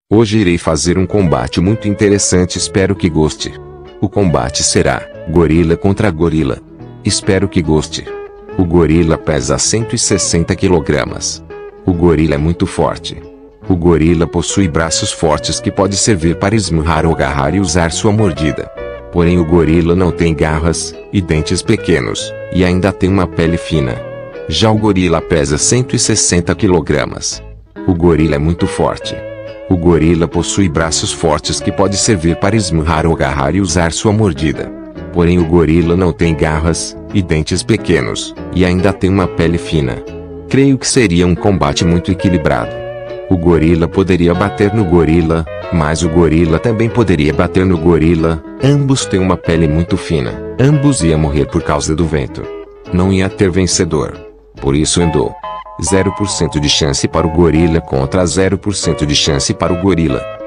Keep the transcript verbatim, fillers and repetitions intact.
Hoje irei fazer um combate muito interessante, espero que goste. O combate será gorila contra gorila. Espero que goste. O gorila pesa cento e sessenta quilogramas. O gorila é muito forte. O gorila possui braços fortes que pode servir para esmurrar ou agarrar e usar sua mordida. Porém o gorila não tem garras e dentes pequenos, e ainda tem uma pele fina. Já o gorila pesa cento e sessenta quilogramas. O gorila é muito forte. O gorila possui braços fortes que pode servir para esmurrar ou agarrar e usar sua mordida. Porém o gorila não tem garras e dentes pequenos, e ainda tem uma pele fina. Creio que seria um combate muito equilibrado. O gorila poderia bater no gorila, mas o gorila também poderia bater no gorila. Ambos têm uma pele muito fina. Ambos iam morrer por causa do vento. Não ia ter vencedor. Por isso andou. zero por cento de chance para o gorila contra zero por cento de chance para o gorila.